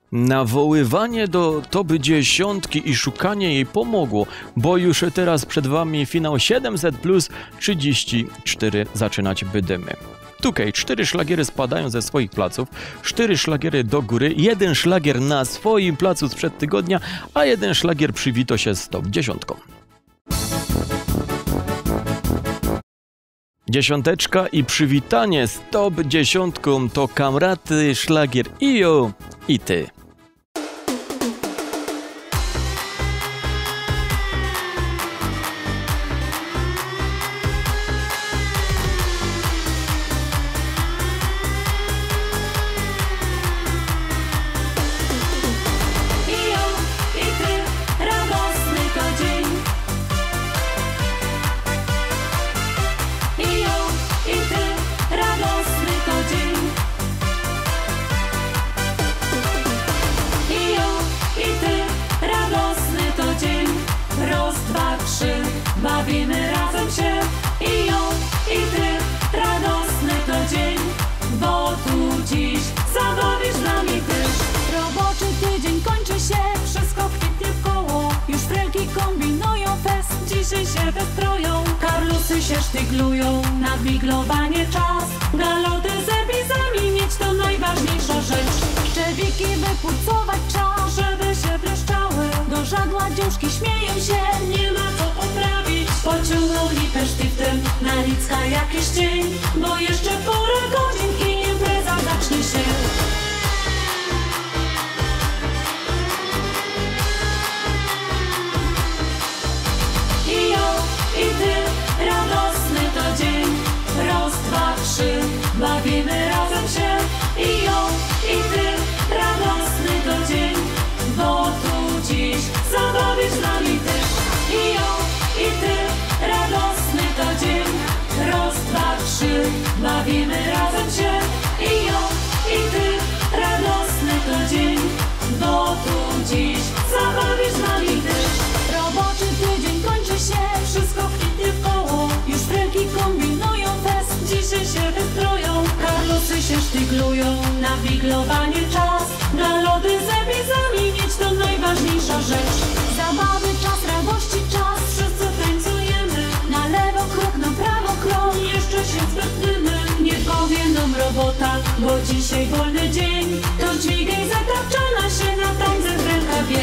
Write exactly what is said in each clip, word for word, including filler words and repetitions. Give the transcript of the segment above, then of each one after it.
Nawoływanie do top dziesiątki i szukanie jej pomogło, bo już teraz przed wami finał siedemset plus trzydzieści cztery zaczynać będziemy. Tukaj, cztery szlagiery spadają ze swoich placów, cztery szlagiery do góry, jeden szlagier na swoim placu sprzed tygodnia, a jeden szlagier przywito się z top dziesiątką. Dziesiąteczka i przywitanie z top dziesiątką to kamraty, szlagier Ijo i ty. Bawimy razem się i ją, i ty, radosny to dzień, bo tu dziś zabawisz z nami też. Roboczy tydzień kończy się, wszystko kwitnie w koło, już frelki kombinują fest, dzisiaj się wystroją. Karlusy się sztyglują, na wiglowanie czas, galoty z epizami mieć to najważniejsza rzecz. Szczewiki wypłucować czas, Żeby się błyszczały, do żagła dziążki śmieją się, nie ma co poprawić. Pociągnął lipę sztyftem, na licka jakiś cień, bo jeszcze parę godzin i impreza zacznie się. I ją, i ty, radosny to dzień, raz, dwa, trzy, bawimy razem się. I ją, i ty, radosny to dzień, bo tu dziś zabawisz z nami też. I ją, i ty, radosny to dzień, raz, dwa, trzy, bawimy razem się. I ją, i ty, radosny to dzień, bo tu dziś zabawisz z nami też. roboczy tydzień kończy się, Wszystko kwitnie w koło, już frelki kombinują fest, dzisiaj się wystroją, karlusy się sztyglują, na wiglowanie czas, na lody z epizami mieć to najważniejsza rzecz. zabawy czas, radości czas, Wszyscy tańcujemy, na lewo krok, na prawo krok, jeszcze się zwetnymy. Nie powie nam robota, bo dzisiaj wolny dzień, to dźwigaj zatapczana się na tańce w rękawie.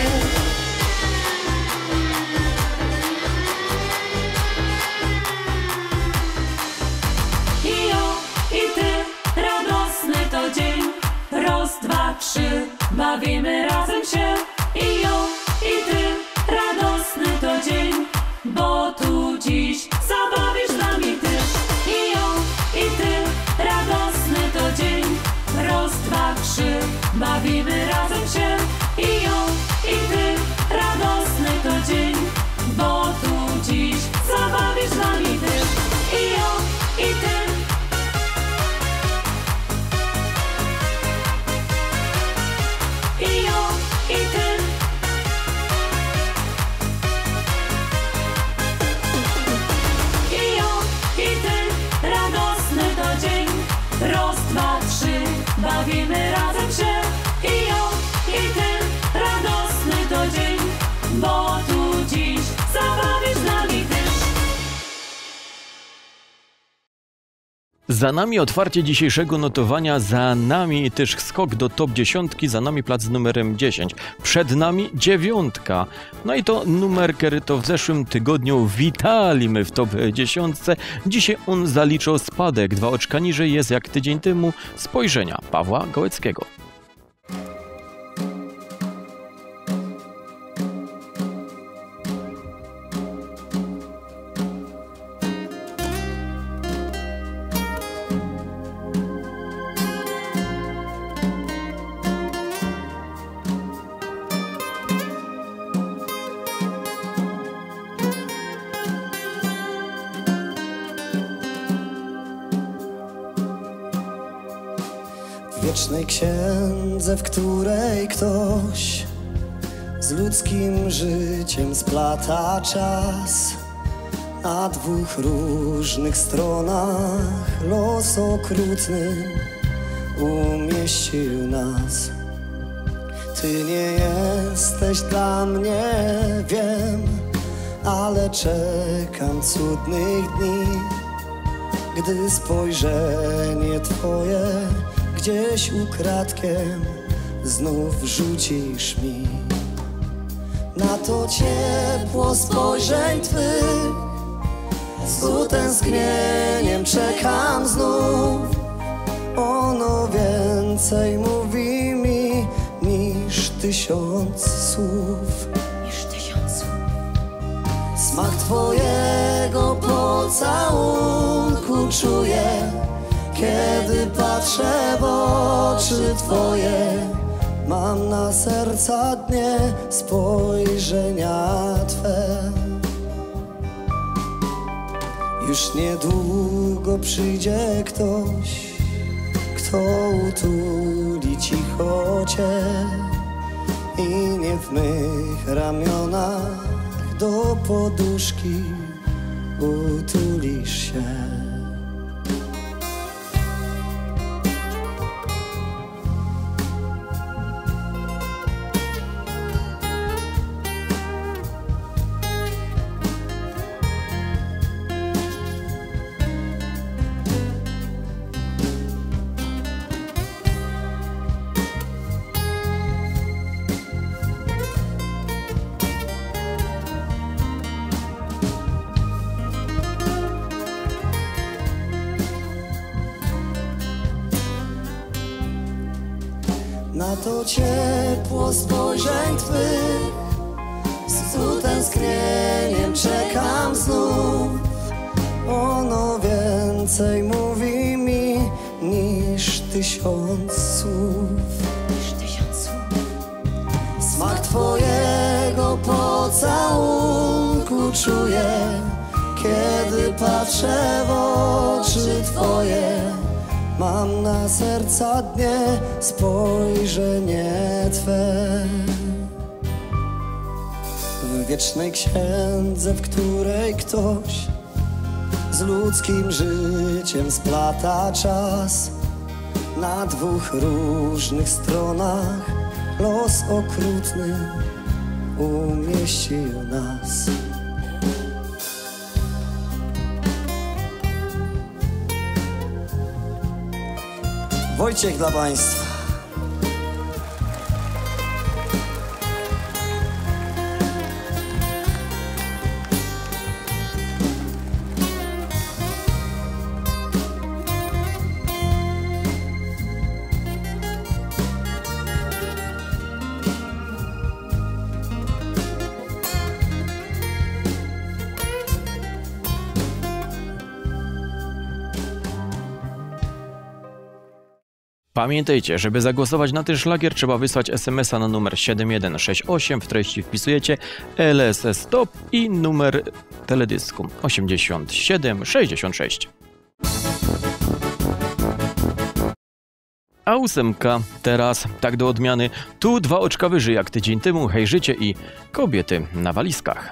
I ją, i ty, radosny to dzień, raz, dwa, trzy, bawimy razem się. I ją, i ty, radosny to dzień, bo tu dziś zabawisz z nami też. I ją, i ty, radosny to dzień, raz, dwa, trzy, bawimy razem się. I ją, i ty, radosny to dzień, bo tu dziś zabawisz z nami też. I ją, i ty. I ją, i ty. I ją, i ty, radosny to dzień, raz, dwa, trzy, bawimy razem się. I ją, i ty, radosny to dzień, bo tu dziś zabawisz z nami też. Za nami otwarcie dzisiejszego notowania, za nami też skok do top dziesiątki, za nami plac z numerem dziesięć, przed nami dziewiątka. No i to numer, który to w zeszłym tygodniu witaliśmy w top dziesiątce. Dzisiaj on zaliczył spadek, dwa oczka niżej jest jak tydzień temu Spojrzenia Pawła Gołeckiego. Wiecznej księdze, w której ktoś z ludzkim życiem splata czas, na dwóch różnych stronach los okrutny umieścił nas. Ty nie jesteś dla mnie, wiem, ale czekam cudnych dni, gdy spojrzenie Twoje gdzieś ukradkiem znów rzucisz mi. Na to ciepło spojrzeń Twych z utęsknieniem czekam znów. Ono więcej mówi mi niż tysiąc słów. Niż tysiąc słów. Smak Twojego pocałunku czuję, kiedy patrzę w oczy Twoje. Mam na serca dnie spojrzenia Twe. Już niedługo przyjdzie ktoś, kto utuli cicho Cię i nie w mych ramionach do poduszki utulisz się. Na to ciepło spojrzeń Twych z utęsknieniem czekam znów. Ono więcej mówi mi niż tysiąc słów. Niż tysiąc słów. Smak Twojego pocałunku czuję, kiedy patrzę w oczy Twoje. Mam na serca dnie spojrzenie Twe. W wiecznej księdze, w której ktoś z ludzkim życiem splata czas, na dwóch różnych stronach los okrutny umieścił nas. Wojciech dla Państwa. Pamiętajcie, żeby zagłosować na ten szlagier, trzeba wysłać es em es a na numer siedem jeden sześć osiem. W treści wpisujecie L S S Stop i numer teledysku osiemdziesiąt siedem sześćdziesiąt sześć. A ósemka teraz, tak do odmiany, tu dwa oczka wyżej jak tydzień temu, hej życie i kobiety na walizkach.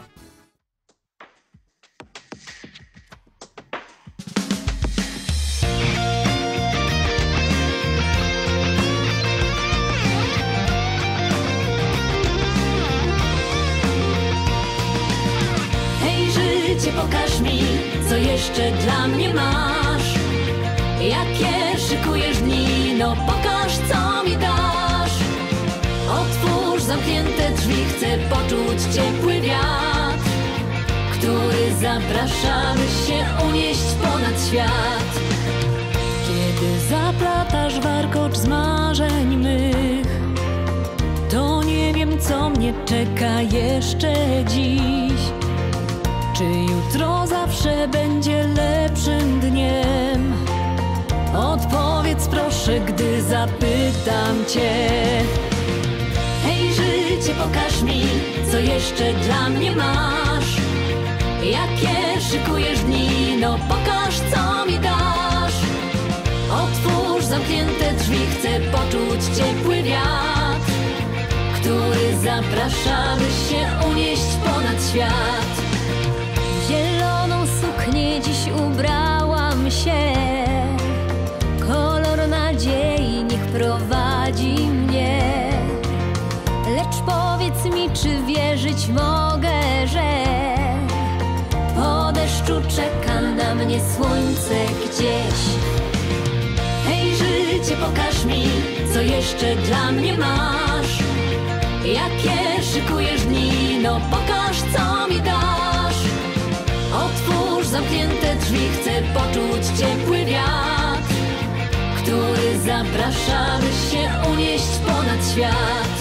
Pokaż mi, co jeszcze dla mnie masz. Jakie szykujesz dni, no pokaż, co mi dasz. Otwórz zamknięte drzwi, chcę poczuć ciepły wiatr, który zaprasza, by się unieść ponad świat. Kiedy zaplatasz warkocz z marzeń mych, to nie wiem, co mnie czeka jeszcze dziś. Czy jutro zawsze będzie lepszym dniem? Odpowiedz proszę, gdy zapytam Cię. Hej życie, pokaż mi, co jeszcze dla mnie masz. Jakie szykujesz dni, no pokaż, co mi dasz. Otwórz zamknięte drzwi, chcę poczuć ciepły wiatr, który zaprasza, by się unieść ponad świat. W zieloną suknię dziś ubrałam się, kolor nadziei niech prowadzi mnie. mogę, że po deszczu czeka na mnie słońce gdzieś. Hej, życie, pokaż mi, co jeszcze dla mnie masz. Jakie szykujesz dni, no pokaż, co mi dasz. Otwórz zamknięte drzwi, chcę poczuć ciepły wiatr, który zaprasza, by się unieść ponad świat.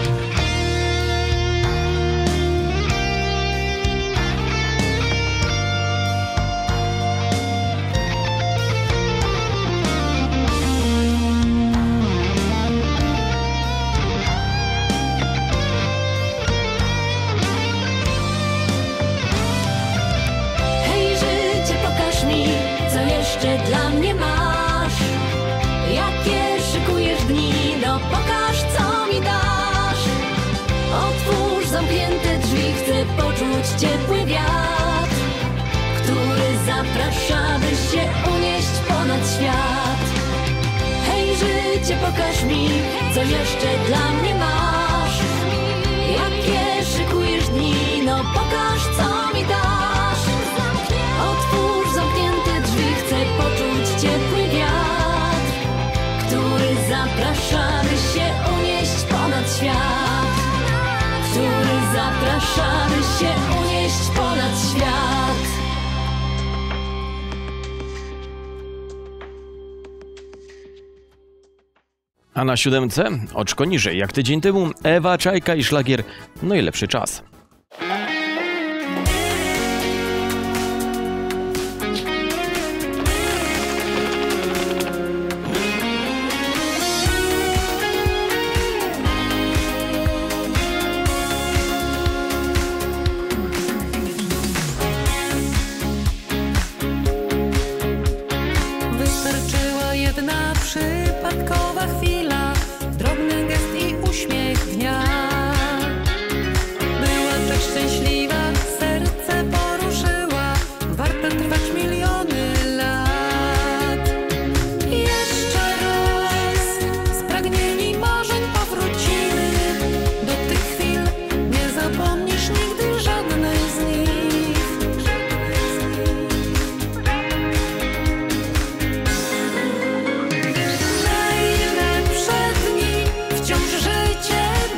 Dla mnie masz. Jakie szykujesz dni, no pokaż, co mi dasz. Otwórz zamknięte drzwi, chcę poczuć ciepły wiatr, który zaprasza, by się unieść ponad świat. Hej, życie, pokaż mi, co jeszcze dla mnie masz. Jakie szykujesz dni, no pokaż, co mi dasz. Otwórz zamknięte drzwi, chcę poczuć ciepły wiatr, który zaprasza, by się unieść ponad świat. Który zaprasza, by się unieść ponad świat. A na siódemce oczko niżej, jak tydzień temu, Ewa Czajka i szlagier Najlepszy czas. Wystarczyła jedna przypadkowa chwila, drobny gest i uśmiech dnia. Była tak szczęśliwa, serce poruszyła, warte trwać miliony lat. Jeszcze raz, spragnieni marzeń powrócimy do tych chwil, nie zapomnisz nigdy żadnej z nich. Najlepsze dni wciąż życie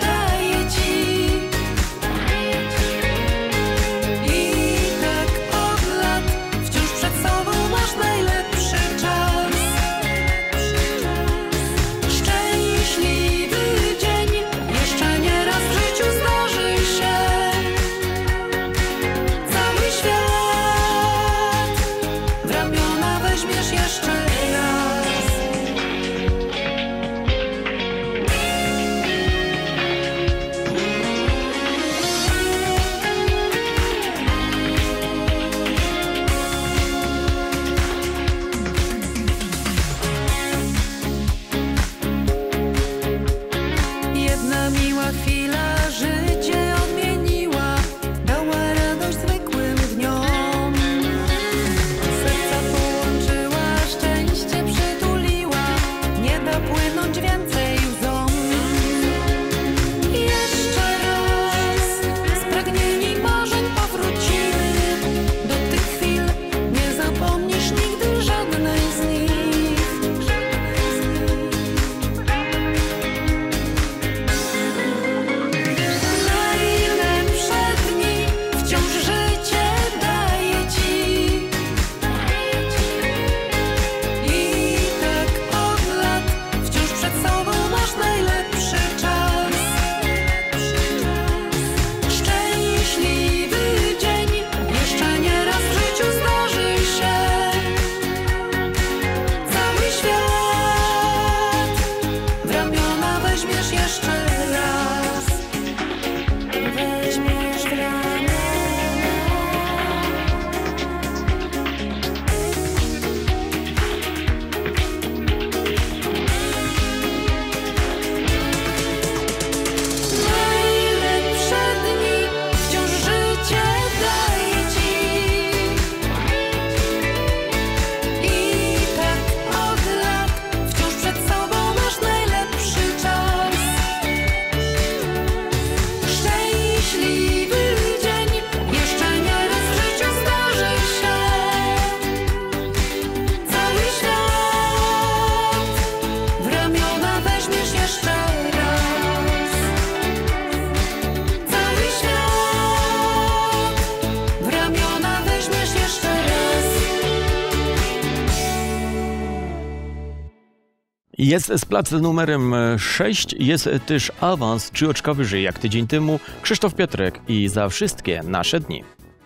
Jest z placu numerem sześć, jest też awans trzy oczka wyżej jak tydzień temu. Krzysztof Piotrek i Za wszystkie nasze dni.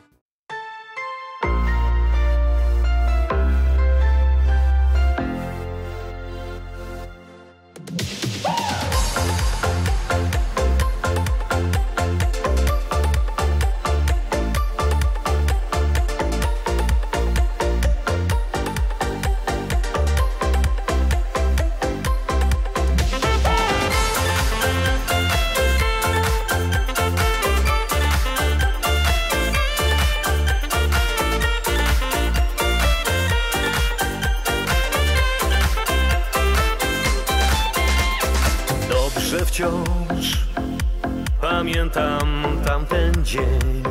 Wciąż pamiętam tamten dzień.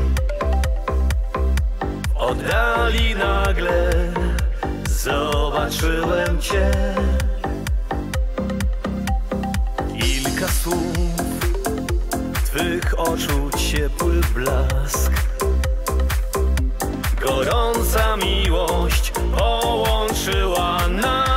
W oddali nagle zobaczyłem Cię. Kilka słów, Twych oczu ciepły blask. Gorąca miłość połączyła nas.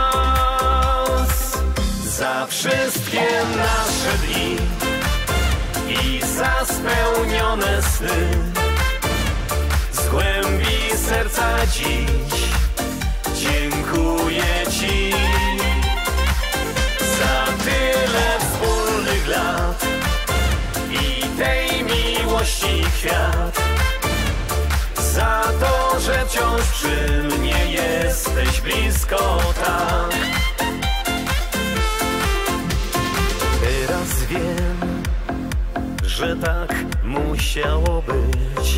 Za wszystkie nasze dni i za spełnione sny, z głębi serca dziś dziękuję Ci. Za tyle wspólnych lat i tej miłości kwiat. Za to, że wciąż przy mnie jesteś blisko tak. Teraz wiem, że tak musiało być,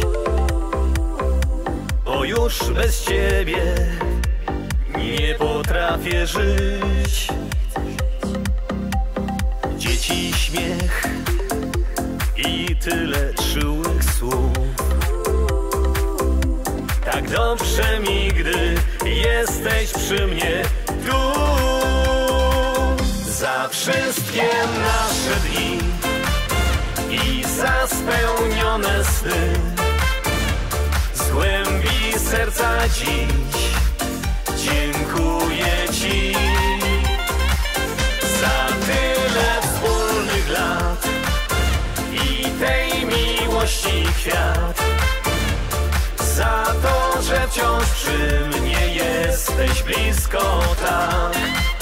bo już bez Ciebie nie potrafię żyć. Dzieci śmiech i tyle czułych słów. Tak dobrze mi, gdy jesteś przy mnie tu. Za wszystkie nasze dni i za spełnione sny, z głębi serca dziś dziękuję Ci. Za tyle wspólnych lat i tej miłości kwiat. Za to, że wciąż przy mnie jesteś blisko tak.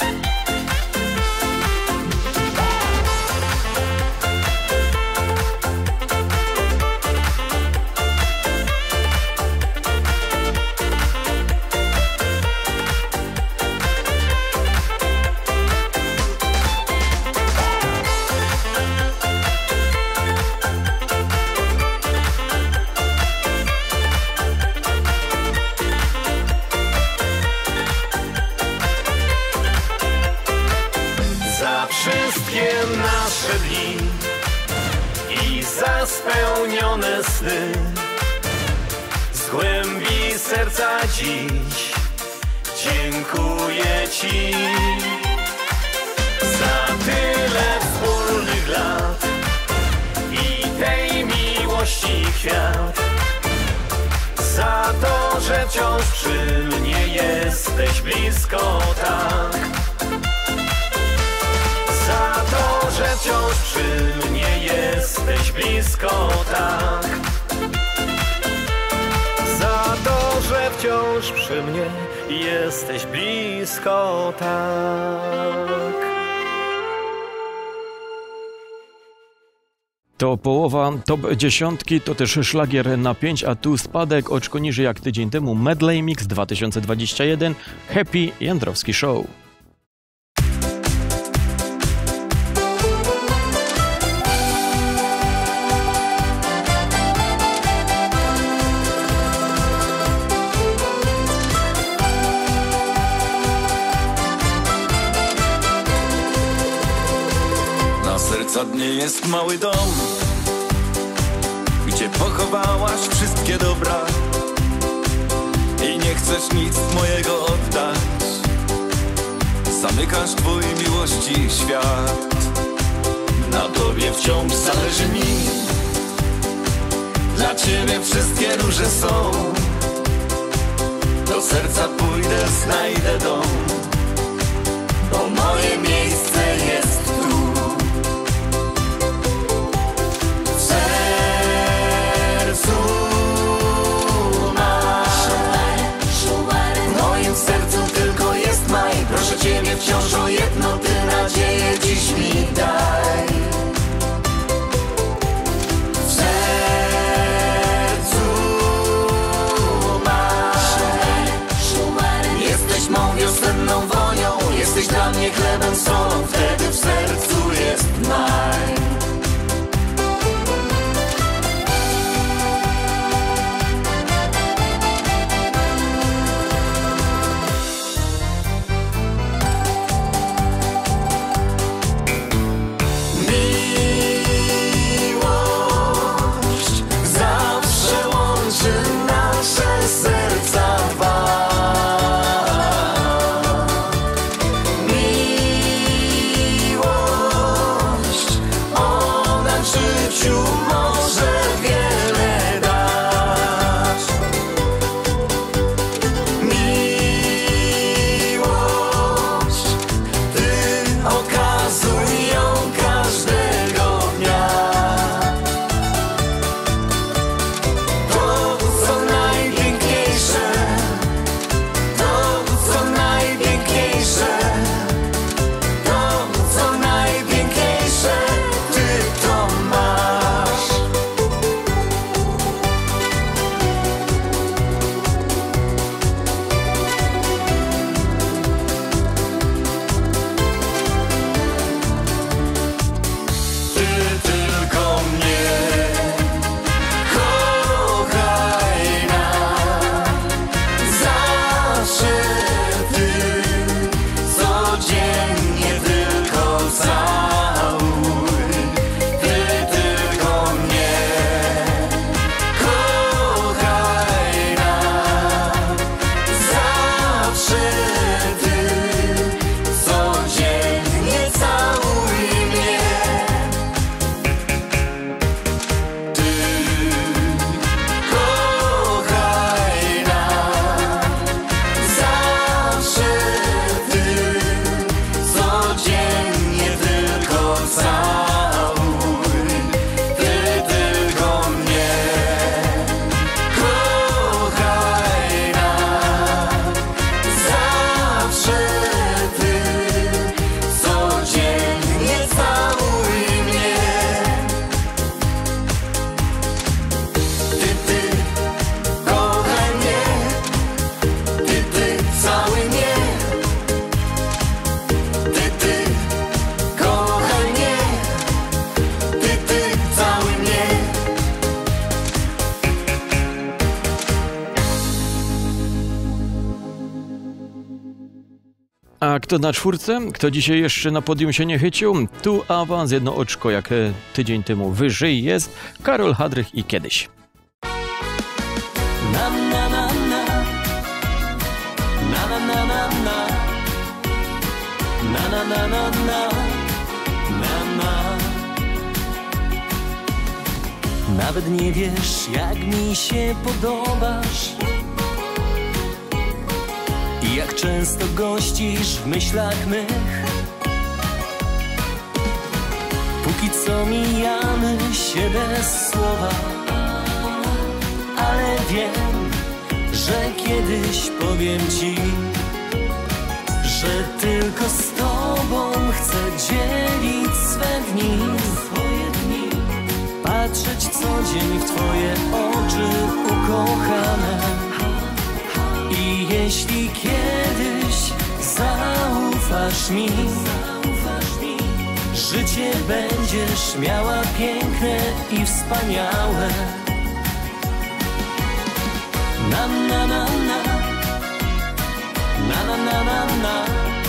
Wszystkie nasze dni i za spełnione sny, z głębi serca dziś dziękuję Ci. Za tyle wspólnych lat i tej miłości kwiat. Za to, że wciąż przy mnie jesteś blisko tak. Za to, że wciąż przy mnie jesteś blisko tak. Za to, że wciąż przy mnie jesteś blisko tak. To połowa top dziesiątki, to też szlagier na pięć, a tu spadek oczko niżej jak tydzień temu. Medley Mix dwa tysiące dwadzieścia jeden, Happy Jędrowski Show. Serca dnie jest mały dom, gdzie pochowałaś wszystkie dobra i nie chcesz nic mojego oddać. Zamykasz twój miłości świat. Na tobie wciąż zależy mi, dla ciebie wszystkie róże są. Do serca pójdę, znajdę dom, bo moje miejsce jest tu. W sercu masz, w moim sercu tylko jest maj. Proszę Ciebie wciąż o jedno, Ty nadzieję dziś mi daj. W sercu masz, jesteś mą wiosenną wonią, jesteś dla mnie chlebem, solą, wtedy w sercu jest maj. A kto na czwórce? Kto dzisiaj jeszcze na podium się nie chycił? Tu awans, jedno oczko jak tydzień temu wyżej jest. Karol Hadrych i Kiedyś. Na na na na na na na na na na na na na na na. Nawet nie wiesz, jak mi się podobasz i jak często gościsz w myślach mych. Póki co mijamy się bez słowa, ale wiem, że kiedyś powiem ci, że tylko z tobą chcę dzielić swe dni, swoje dni, patrzeć co dzień w twoje oczy ukochane. I jeśli kiedyś zaufasz mi, życie będziesz miała piękne i wspaniałe. Na na na na na na na na na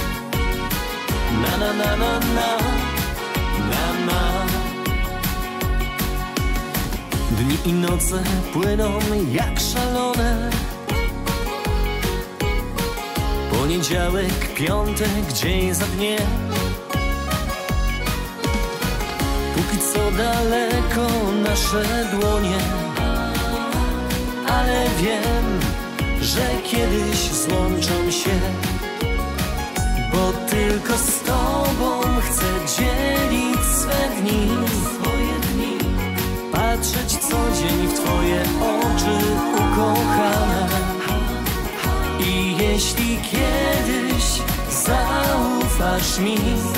na na na na na na. Dni i noce płyną jak szalone. Poniedziałek, piątek, dzień za dniem. Póki co daleko nasze dłonie, ale wiem, że kiedyś złączą się, bo tylko tylko z Tobą chcę dzielić swe dni, swoje dni, patrzeć co dzień w Twoje oczy ukochane. I jeśli kiedyś zaufasz mi,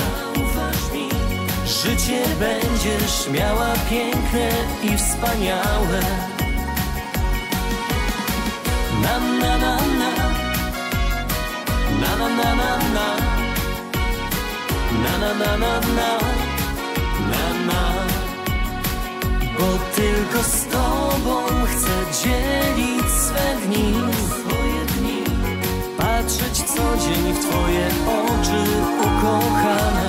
życie będziesz miała piękne i wspaniałe. Na na na na, na na na na na, na na na na na, na na. Bo tylko z Tobą chcę dzielić swe dni, swoje dni, patrzeć co dzień w Twoje oczy ukochane.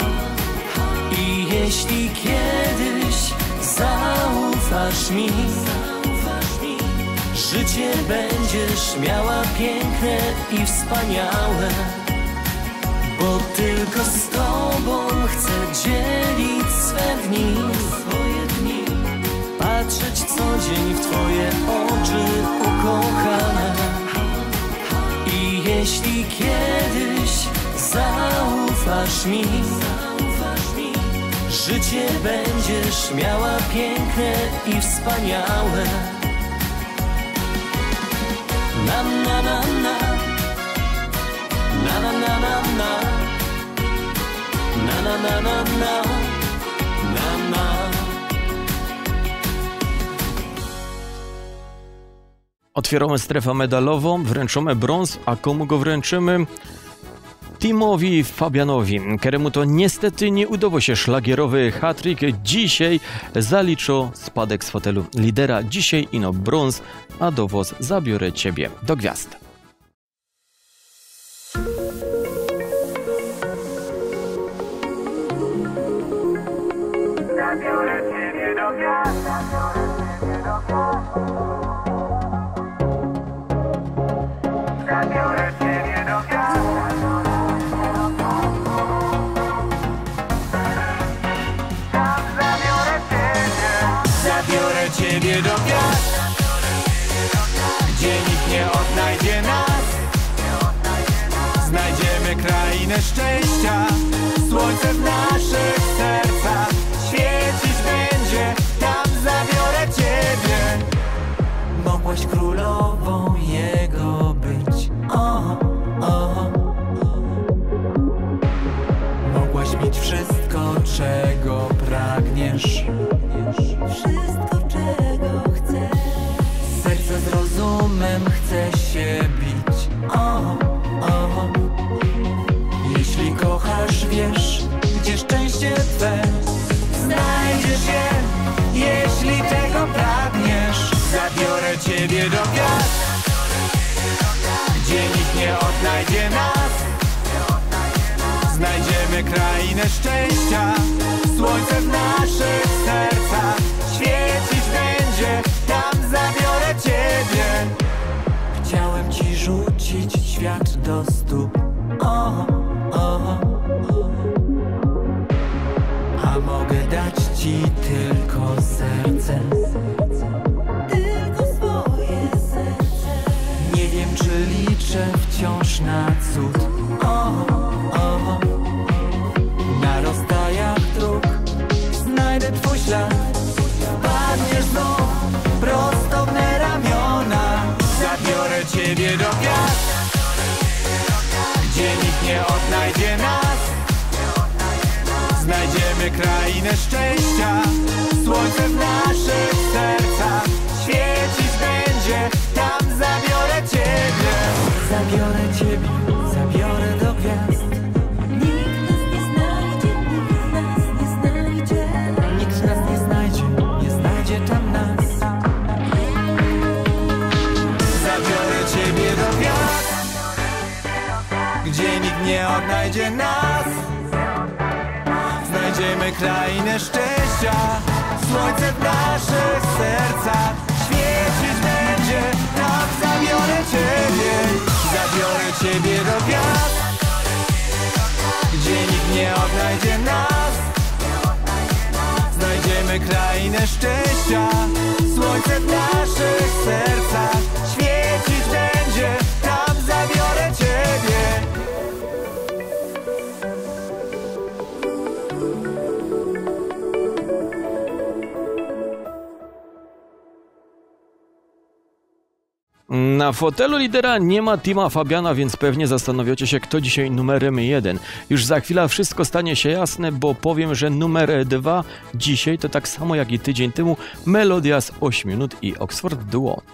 I jeśli kiedyś zaufasz mi, życie będziesz miała piękne i wspaniałe. Bo tylko z Tobą chcę dzielić swe dni, swoje dni, patrzeć co dzień w Twoje oczy ukochane. I jeśli kiedyś zaufasz mi, życie będziesz miała piękne i wspaniałe. Na na na na, na na na na na, na na na na na, na na. Otwieramy strefę medalową, wręczymy brąz, a komu go wręczymy? Timowi Fabianowi, któremu to niestety nie udało się szlagierowy hat-trick. Dzisiaj zaliczą spadek z fotelu lidera. Dzisiaj ino brąz, a dowóz zabiorę Ciebie do gwiazd. Zabiorę Ciebie do gwiazd. Zabiorę Ciebie do gwiazd. Tam zabiorę Ciebie. Zabiorę Ciebie do gwiazd, gdzie nikt nie odnajdzie nas. Znajdziemy krainę szczęścia, słońce w naszych sercach świecić będzie. Tam zabiorę Ciebie. Mogłaś królową jego być, o, o. Mogłaś mieć wszystko, czego pragniesz, wszystko, czego chcesz. Serce z rozumem chce się bić, o, o. Jeśli kochasz, wiesz, gdzie szczęście Twe, znajdziesz je, jeśli tego pragniesz. Zabiorę Ciebie do gwiazd, gdzie nikt nie odnajdzie nas. Znajdziemy krainę szczęścia, słońce w naszych sercach świecić będzie. Tam zabiorę Ciebie. Chciałem Ci rzucić świat do stóp, o, o. A mogę dać Ci tylko serce, tylko swoje serce. Nie wiem, czy liczę wciąż na cud, o, o. Na rozstajach dróg znajdę Twój ślad. Padniesz znów prosto w me ramiona. Zabiorę Ciebie do gwiazd, gdzie nikt nie odnajdzie nas. Znajdziemy krainę szczęścia, słońce w naszych sercach świecić będzie. Tam zabiorę Ciebie. Zabiorę Ciebie, zabiorę do gwiazd. Nikt nas nie znajdzie, nikt nas nie znajdzie. Nikt nas nie znajdzie, nie znajdzie tam nas. Zabiorę Ciebie do gwiazd, gdzie nikt nie odnajdzie nas. Znajdziemy krainę szczęścia, słońce w naszych sercach świecić będzie. Tam zabiorę Ciebie. Zabiorę Ciebie do gwiazd, gdzie nikt nie odnajdzie nas. Znajdziemy krainę szczęścia, słońce w naszych sercach świecić będzie. Tam zabiorę Ciebie. Na fotelu lidera nie ma Tima Fabiana, więc pewnie zastanawiacie się, kto dzisiaj numerem jeden. Już za chwilę wszystko stanie się jasne, bo powiem, że numer dwa dzisiaj to tak samo jak i tydzień temu melodia z ośmiu minut i Oxford Duo.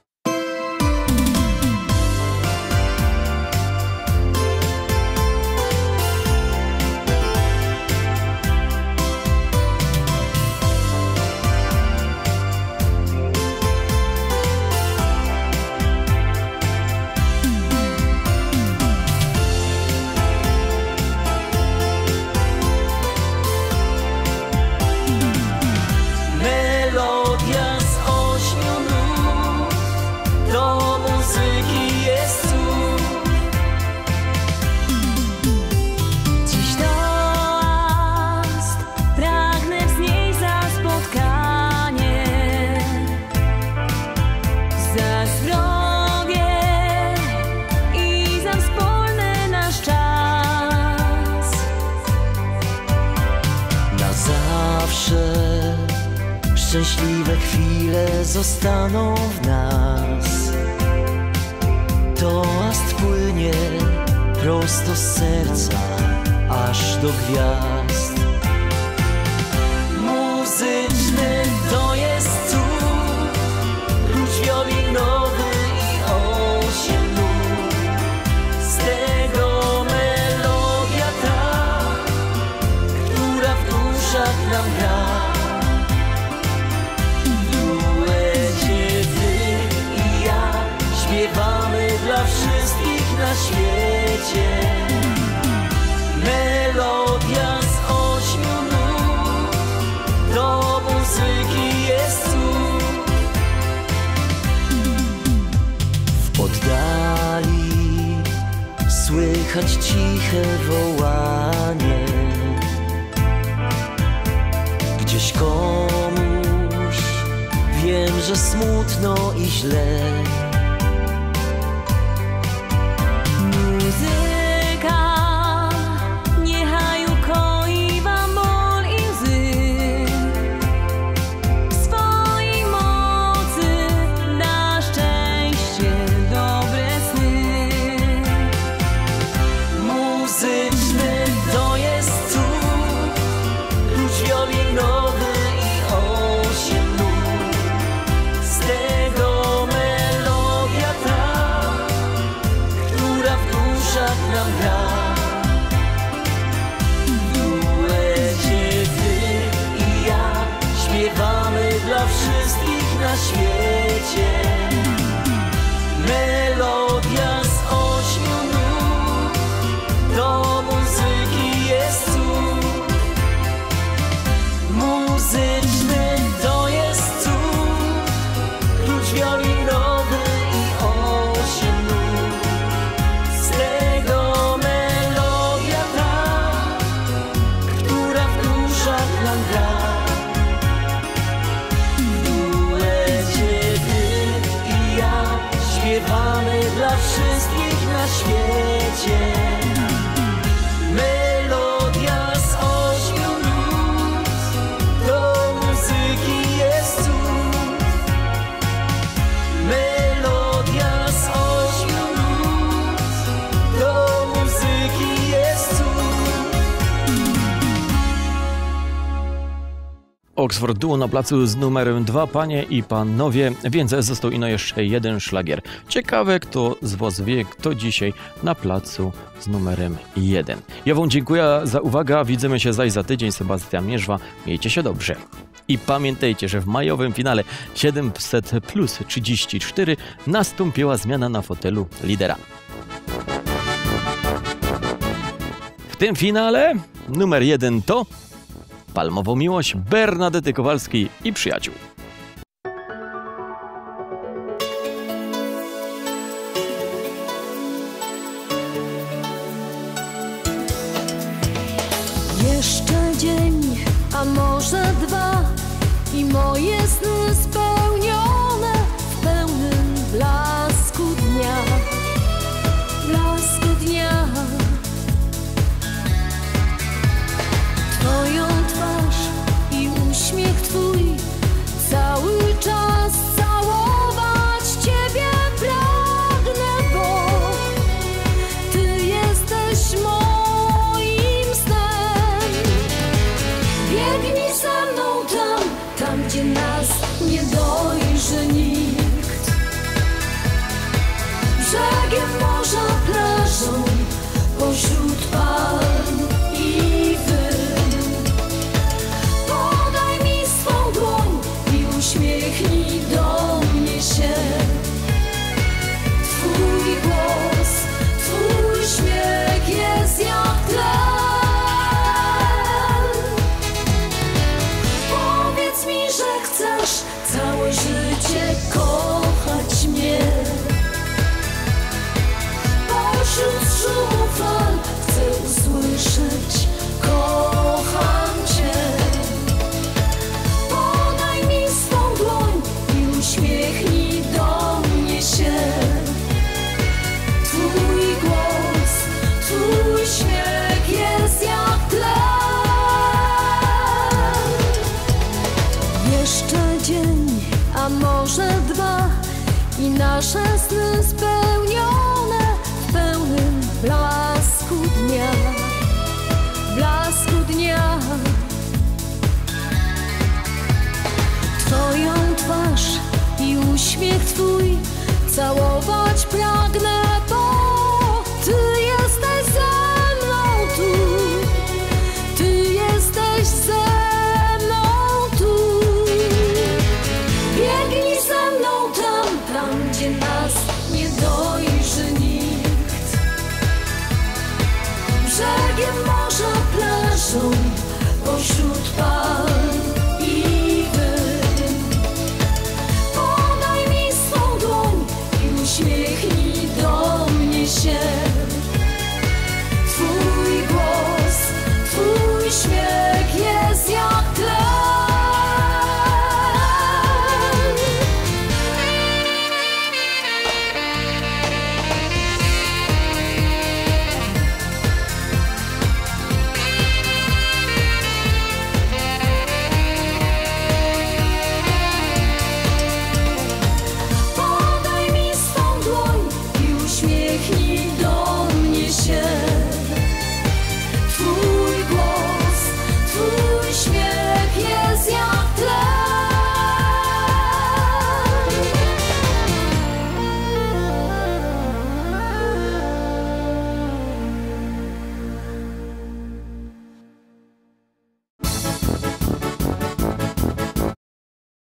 Szczęśliwe chwile zostaną w nas. Toast płynie prosto z serca aż do gwiazd. Muzyczny to jest cud, klucz wiolinowy i osiem nut. Z tego melodia ta, która w duszach nam gra. Śpiewamy dla wszystkich na świecie. Melodia z ośmiu nut, do muzyki jest cud. W oddali słychać ciche wołanie. Gdzieś komuś wiem, że smutno i źle. Muzyka niechaj ukoi wam ból i łzy. W swojej mocy da szczęście, dobre sny. Muzyczny to jest cud, klucz wiolinowy i osiem nut. Z tego melodia ta, która w duszach nam gra. W duecie ty i ja śpiewamy dla wszystkich na świecie. Melodia z ośmiu nut, do muzyki jest cud. Muzyczny to jest cud, klucz wiolinowy i osiem nut. Z tego melodia ta, która w duszach nam gra. W duecie ty i ja śpiewamy dla wszystkich na świecie. Melodia z ośmiu nut, do muzyki jest cud. Melodia z ośmiu nut, do muzyki jest cud. Oxford Duo na placu z numerem dwa, panie i panowie, więc został ino jeszcze jeden szlagier. Ciekawe, kto z was wie, kto dzisiaj na placu z numerem jeden. Ja wam dziękuję za uwagę, widzimy się zaś za tydzień. Sebastian Mierzwa, miejcie się dobrze. I pamiętajcie, że w majowym finale siedemset plus trzydzieści cztery nastąpiła zmiana na fotelu lidera. W tym finale numer jeden to Palmową miłość Bernadety Kowalskiej i przyjaciół. Jeszcze dzień, a może dwa i moje sny spełnione w pełnym blasku dnia, blasku dnia. nasze sny spełnione w pełnym blasku dnia, blasku dnia. Twoją twarz i uśmiech Twój całować pragnę